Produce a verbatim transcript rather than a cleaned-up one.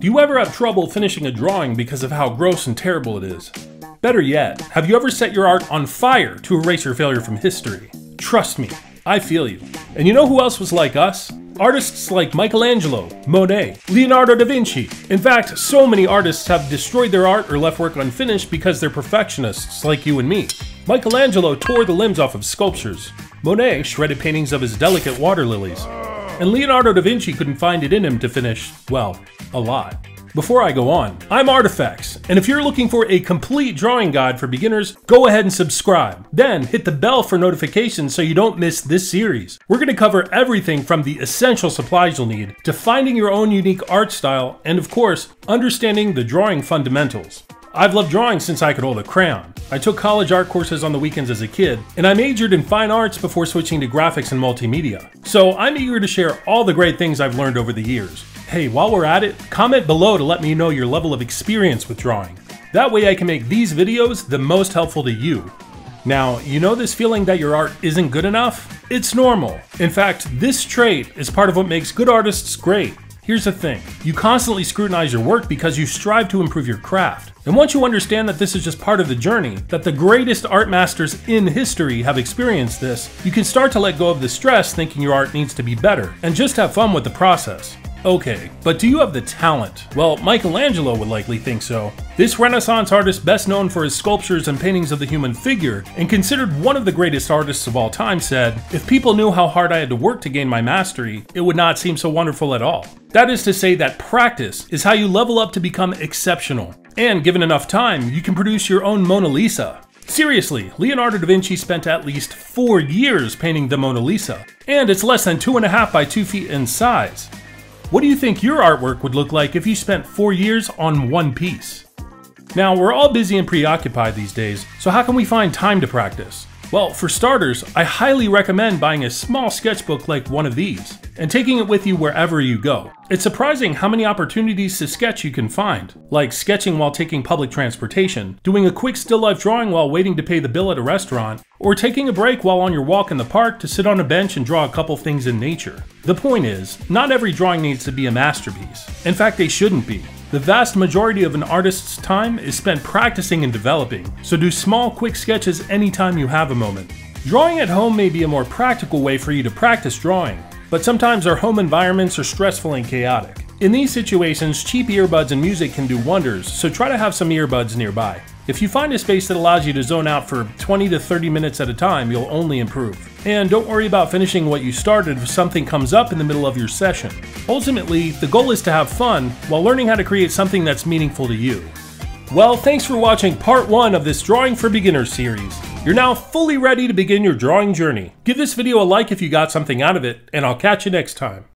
Do you ever have trouble finishing a drawing because of how gross and terrible it is? Better yet, have you ever set your art on fire to erase your failure from history? Trust me, I feel you. And you know who else was like us? Artists like Michelangelo, Monet, Leonardo da Vinci. In fact, so many artists have destroyed their art or left work unfinished because they're perfectionists like you and me. Michelangelo tore the limbs off of sculptures. Monet shredded paintings of his delicate water lilies. And Leonardo da Vinci couldn't find it in him to finish, well, a lot. Before I go on, I'm Artifacts, and if you're looking for a complete drawing guide for beginners, go ahead and subscribe. Then hit the bell for notifications so you don't miss this series. We're going to cover everything from the essential supplies you'll need to finding your own unique art style and, of course, understanding the drawing fundamentals. I've loved drawing since I could hold a crayon. I took college art courses on the weekends as a kid, and I majored in fine arts before switching to graphics and multimedia. So I'm eager to share all the great things I've learned over the years. Hey, while we're at it, comment below to let me know your level of experience with drawing. That way I can make these videos the most helpful to you. Now, you know this feeling that your art isn't good enough? It's normal. In fact, this trait is part of what makes good artists great. Here's the thing, you constantly scrutinize your work because you strive to improve your craft. And once you understand that this is just part of the journey, that the greatest art masters in history have experienced this, you can start to let go of the stress thinking your art needs to be better, and just have fun with the process. Okay, but do you have the talent? Well, Michelangelo would likely think so. This Renaissance artist, best known for his sculptures and paintings of the human figure, and considered one of the greatest artists of all time, said, "If people knew how hard I had to work to gain my mastery, it would not seem so wonderful at all." That is to say that practice is how you level up to become exceptional. And given enough time, you can produce your own Mona Lisa. Seriously, Leonardo da Vinci spent at least four years painting the Mona Lisa, and it's less than two and a half by two feet in size. What do you think your artwork would look like if you spent four years on one piece? Now, we're all busy and preoccupied these days, so how can we find time to practice? Well, for starters, I highly recommend buying a small sketchbook like one of these, and taking it with you wherever you go. It's surprising how many opportunities to sketch you can find, like sketching while taking public transportation, doing a quick still life drawing while waiting to pay the bill at a restaurant, or taking a break while on your walk in the park to sit on a bench and draw a couple things in nature. The point is, not every drawing needs to be a masterpiece. In fact, they shouldn't be. The vast majority of an artist's time is spent practicing and developing, so do small, quick sketches anytime you have a moment. Drawing at home may be a more practical way for you to practice drawing, but sometimes our home environments are stressful and chaotic. In these situations, cheap earbuds and music can do wonders, so try to have some earbuds nearby. If you find a space that allows you to zone out for twenty to thirty minutes at a time, you'll only improve. And don't worry about finishing what you started if something comes up in the middle of your session. Ultimately, the goal is to have fun while learning how to create something that's meaningful to you. Well, thanks for watching part one of this Drawing for Beginners series. You're now fully ready to begin your drawing journey. Give this video a like if you got something out of it, and I'll catch you next time.